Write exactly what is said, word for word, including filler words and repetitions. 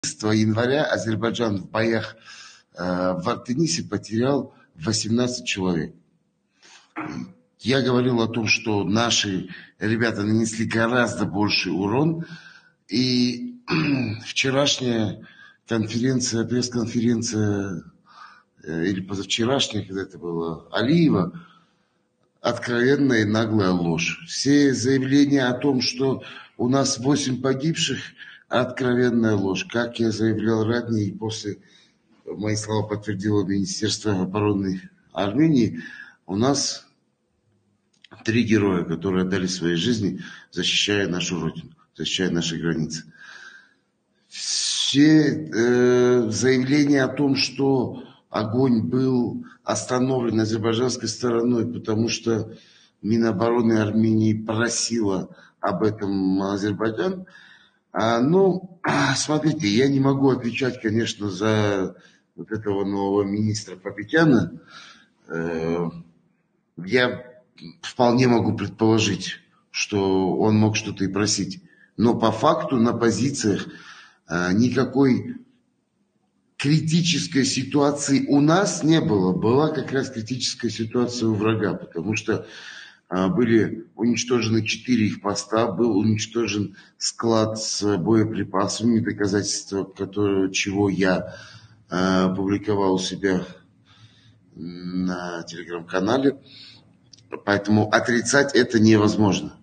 января Азербайджан в боях э, в Артенисе потерял восемнадцать человек. Я говорил о том, что наши ребята нанесли гораздо больший урон. И вчерашняя конференция, пресс-конференция, э, или позавчерашняя, когда это было, Алиева, откровенная и наглая ложь. Все заявления о том, что у нас восемь погибших, откровенная ложь. Как я заявлял ранее, и после мои слова подтвердило Министерство обороны Армении, у нас три героя, которые отдали свои жизни, защищая нашу родину, защищая наши границы. Все э, заявления о том, что огонь был остановлен азербайджанской стороной, потому что Минобороны Армении просила об этом Азербайджан. А, ну, смотрите, я не могу отвечать, конечно, за вот этого нового министра Папетяна. Э, я вполне могу предположить, что он мог что-то и просить. Но по факту на позициях э, никакой критической ситуации у нас не было. Была как раз критическая ситуация у врага, потому что э, были уничтожены четыре их поста, был уничтожен склад с боеприпасами, доказательства которого, чего я э, публиковал у себя на телеграм-канале. Поэтому отрицать это невозможно.